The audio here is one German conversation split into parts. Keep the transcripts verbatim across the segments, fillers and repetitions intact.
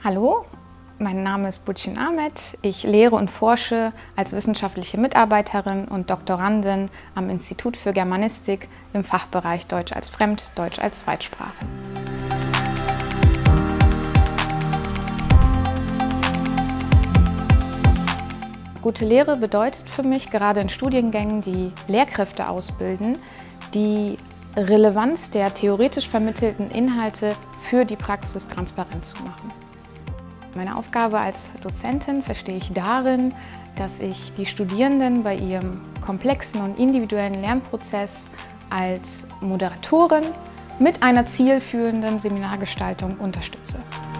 Hallo, mein Name ist Burçin Ahmet. Ich lehre und forsche als wissenschaftliche Mitarbeiterin und Doktorandin am Institut für Germanistik im Fachbereich Deutsch als Fremd-, Deutsch als Zweitsprache. Gute Lehre bedeutet für mich, gerade in Studiengängen, die Lehrkräfte ausbilden, die Relevanz der theoretisch vermittelten Inhalte für die Praxis transparent zu machen. Meine Aufgabe als Dozentin verstehe ich darin, dass ich die Studierenden bei ihrem komplexen und individuellen Lernprozess als Moderatorin mit einer zielführenden Seminargestaltung unterstütze.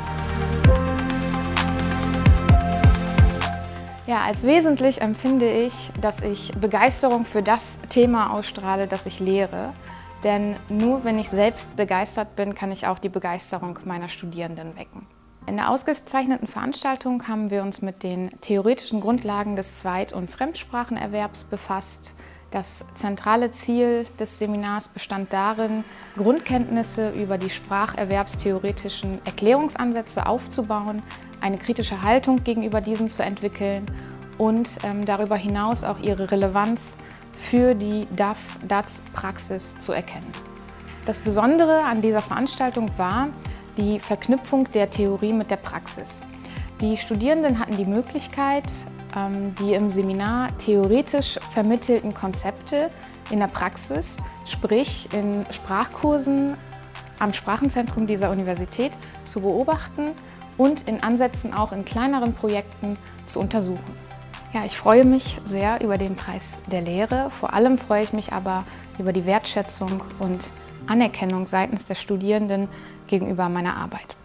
Ja, als wesentlich empfinde ich, dass ich Begeisterung für das Thema ausstrahle, das ich lehre. Denn nur wenn ich selbst begeistert bin, kann ich auch die Begeisterung meiner Studierenden wecken. In der ausgezeichneten Veranstaltung haben wir uns mit den theoretischen Grundlagen des Zweit- und Fremdsprachenerwerbs befasst. Das zentrale Ziel des Seminars bestand darin, Grundkenntnisse über die spracherwerbstheoretischen Erklärungsansätze aufzubauen, eine kritische Haltung gegenüber diesen zu entwickeln und ähm, darüber hinaus auch ihre Relevanz für die D A F-D A Z-Praxis zu erkennen. Das Besondere an dieser Veranstaltung war die Verknüpfung der Theorie mit der Praxis. Die Studierenden hatten die Möglichkeit, die im Seminar theoretisch vermittelten Konzepte in der Praxis, sprich in Sprachkursen am Sprachenzentrum dieser Universität, zu beobachten und in Ansätzen auch in kleineren Projekten zu untersuchen. Ja, ich freue mich sehr über den Preis der Lehre. Vor allem freue ich mich aber über die Wertschätzung und Anerkennung seitens der Studierenden gegenüber meiner Arbeit.